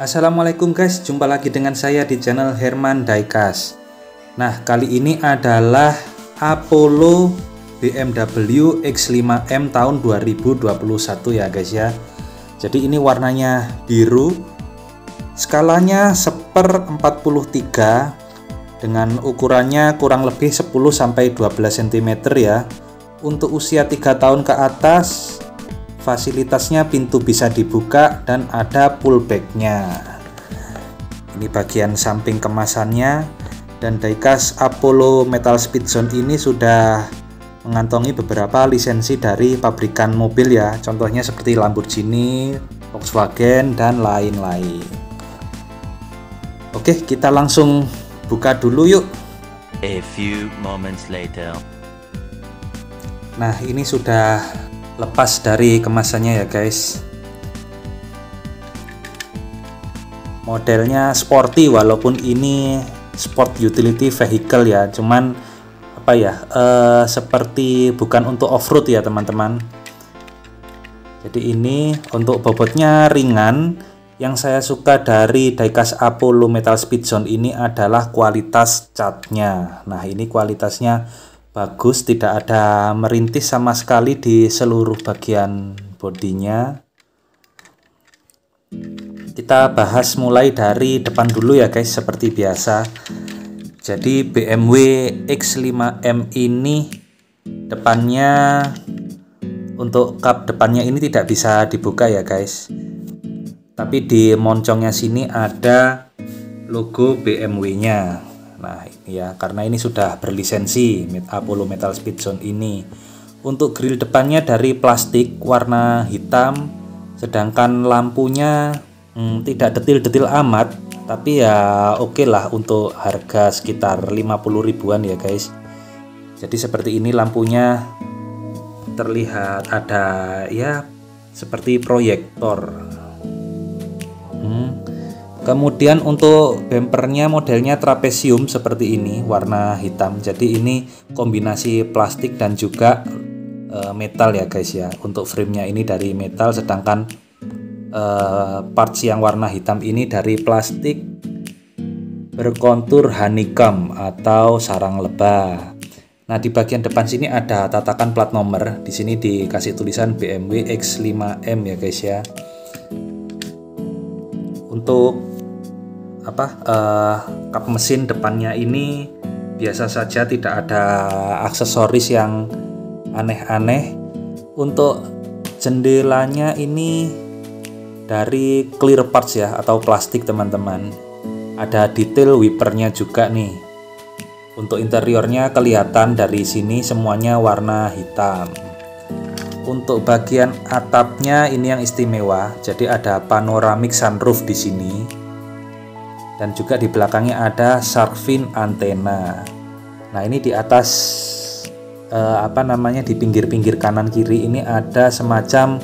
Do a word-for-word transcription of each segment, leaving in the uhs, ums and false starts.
Assalamualaikum guys, jumpa lagi dengan saya di channel Herman Diecast. Nah, kali ini adalah Apollo B M W X lima M tahun dua ribu dua puluh satu ya guys ya. Jadi ini warnanya biru, skalanya seper empat puluh tiga dengan ukurannya kurang lebih sepuluh sampai dua belas sentimeter ya. Untuk usia tiga tahun ke atas, fasilitasnya pintu bisa dibuka dan ada pullbacknya. Ini bagian samping kemasannya, dan diecast Apollo Metal Speed Zone ini sudah mengantongi beberapa lisensi dari pabrikan mobil ya, contohnya seperti Lamborghini, Volkswagen, dan lain-lain. Oke, kita langsung buka dulu yuk. A few moments later. Nah, ini sudah lepas dari kemasannya ya guys. Modelnya sporty walaupun ini sport utility vehicle ya, cuman apa ya, eh, seperti bukan untuk off-road ya teman-teman. Jadi ini untuk bobotnya ringan. Yang saya suka dari diecast Apollo Metal Speed Zone ini adalah kualitas catnya. Nah, ini kualitasnya bagus, tidak ada merintis sama sekali di seluruh bagian bodinya. Kita bahas mulai dari depan dulu ya guys, seperti biasa. Jadi B M W X lima M ini depannya, untuk kap depannya ini tidak bisa dibuka ya guys, tapi di moncongnya sini ada logo B M W nya. Nah ini ya, karena ini sudah berlisensi Apollo Metal Speed Zone ini. Untuk grill depannya dari plastik warna hitam, sedangkan lampunya hmm, tidak detil-detil amat, tapi ya oke okay lah untuk harga sekitar lima puluh ribuan ya guys. Jadi seperti ini lampunya, terlihat ada ya seperti proyektor. hmm. Kemudian untuk bumpernya modelnya trapesium seperti ini, warna hitam. Jadi ini kombinasi plastik dan juga e, metal ya guys ya. Untuk framenya ini dari metal, sedangkan e, parts yang warna hitam ini dari plastik berkontur honeycomb atau sarang lebah. Nah, di bagian depan sini ada tatakan plat nomor. Di sini dikasih tulisan B M W X lima M ya guys ya. Untuk apa uh, kap mesin depannya ini biasa saja, tidak ada aksesoris yang aneh-aneh. Untuk jendelanya ini dari clear parts ya, atau plastik teman-teman. Ada detail wipernya juga nih. Untuk interiornya kelihatan dari sini semuanya warna hitam. Untuk bagian atapnya ini yang istimewa, jadi ada panoramic sunroof di sini. Dan juga di belakangnya ada shark fin antena. Nah ini di atas eh, apa namanya, di pinggir-pinggir kanan kiri ini ada semacam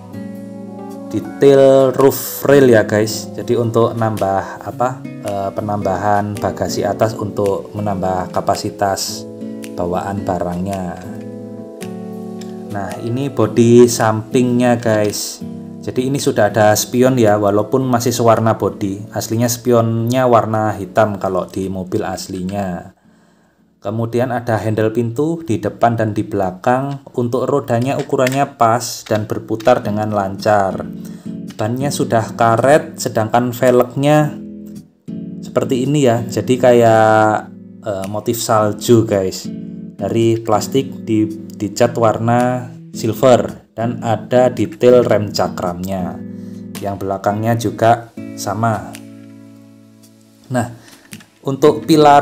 detail roof rail ya guys. Jadi untuk nambah apa eh, penambahan bagasi atas untuk menambah kapasitas bawaan barangnya. Nah ini bodi sampingnya guys. Jadi ini sudah ada spion ya, walaupun masih sewarna bodi. Aslinya spionnya warna hitam kalau di mobil aslinya. Kemudian ada handle pintu di depan dan di belakang. Untuk rodanya ukurannya pas dan berputar dengan lancar. Bannya sudah karet, sedangkan velgnya seperti ini ya. Jadi kayak e, motif salju guys. Dari plastik di, dicat warna silver. Dan ada detail rem cakramnya. Yang belakangnya juga sama. Nah, untuk pilar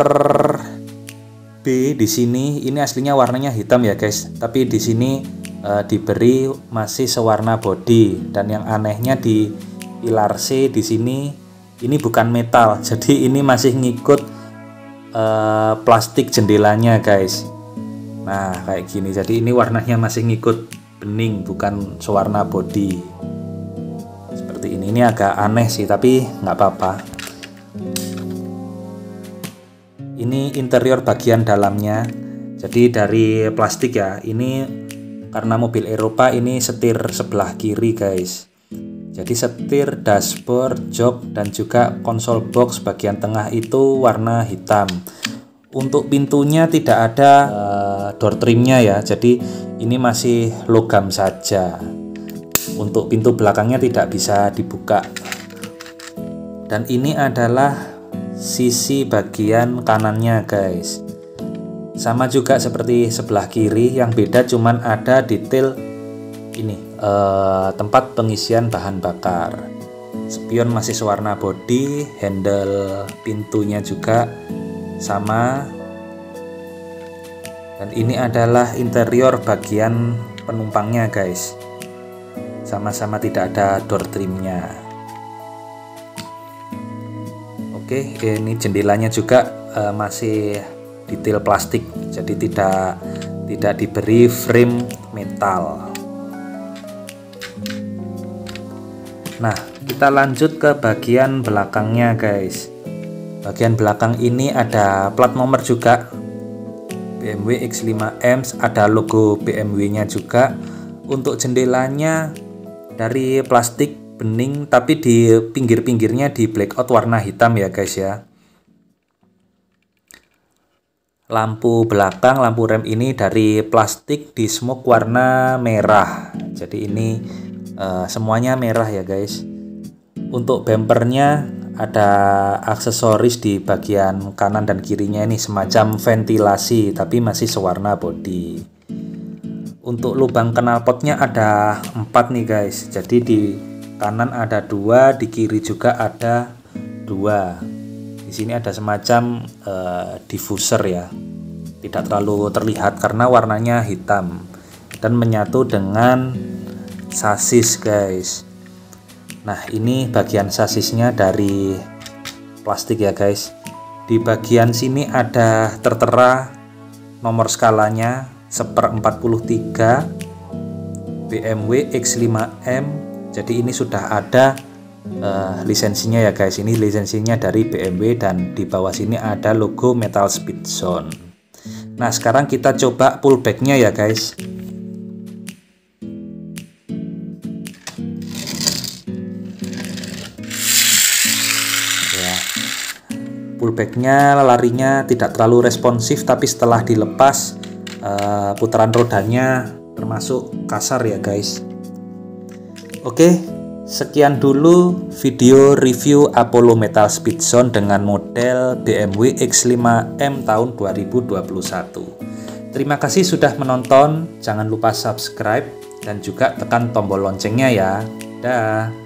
B di sini ini aslinya warnanya hitam ya guys. Tapi di sini e, diberi masih sewarna bodi. Dan yang anehnya di pilar C di sini ini bukan metal. Jadi ini masih ngikut e, plastik jendelanya guys. Nah, kayak gini. Jadi ini warnanya masih ngikut bening, bukan sewarna body seperti ini. Ini agak aneh sih, tapi nggak apa-apa. Ini interior bagian dalamnya, jadi dari plastik ya. Ini karena mobil Eropa, ini setir sebelah kiri guys. Jadi setir, dashboard, jok, dan juga konsol box bagian tengah itu warna hitam. Untuk pintunya tidak ada uh, door trimnya ya, jadi ini masih logam saja. Untuk pintu belakangnya tidak bisa dibuka. Dan ini adalah sisi bagian kanannya guys. Sama juga seperti sebelah kiri, yang beda cuman ada detail ini uh, tempat pengisian bahan bakar. Spion masih sewarna body, handle pintunya juga sama. Dan ini adalah interior bagian penumpangnya guys, sama-sama tidak ada door trimnya. Oke, ini jendelanya juga uh, masih detail plastik, jadi tidak tidak diberi frame metal. Nah, kita lanjut ke bagian belakangnya guys. Bagian belakang ini ada plat nomor juga, B M W X lima M, ada logo B M W-nya juga. Untuk jendelanya dari plastik bening, tapi di pinggir-pinggirnya di blackout warna hitam ya guys ya. Lampu belakang, lampu rem ini dari plastik di smoke warna merah. Jadi ini uh, semuanya merah ya guys. Untuk bumpernya ada aksesoris di bagian kanan dan kirinya, ini semacam ventilasi tapi masih sewarna body. Untuk lubang knalpotnya ada empat nih guys, jadi di kanan ada dua, di kiri juga ada dua. Di sini ada semacam uh, diffuser ya, tidak terlalu terlihat karena warnanya hitam dan menyatu dengan sasis guys. Nah, ini bagian sasisnya dari plastik ya guys. Di bagian sini ada tertera nomor skalanya seper empat puluh tiga B M W X lima M. Jadi ini sudah ada uh, lisensinya ya guys. Ini lisensinya dari B M W dan di bawah sini ada logo Metal Speed Zone. Nah, sekarang kita coba pullbacknya ya guys. Pullbacknya larinya tidak terlalu responsif, tapi setelah dilepas uh, putaran rodanya termasuk kasar ya guys. Oke, sekian dulu video review Apollo Metal Speed Zone dengan model B M W X lima M tahun dua ribu dua puluh satu. Terima kasih sudah menonton, jangan lupa subscribe dan juga tekan tombol loncengnya ya. Dah.